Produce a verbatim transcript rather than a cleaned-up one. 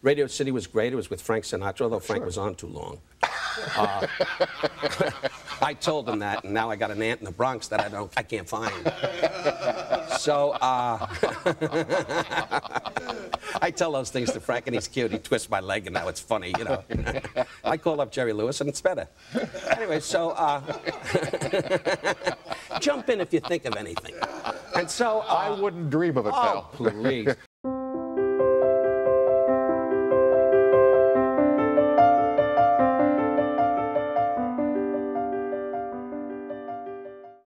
Radio City was great. It was with Frank Sinatra, although Frank sure. was on too long. Uh, I told him that, and now I got an aunt in the Bronx that I don't, I can't find. So uh, I tell those things to Frank, and he's cute. He twists my leg, and now it's funny, you know. I call up Jerry Lewis, and it's better. Anyway, so uh, jump in if you think of anything. And so uh, I wouldn't dream of it, oh, pal. Please.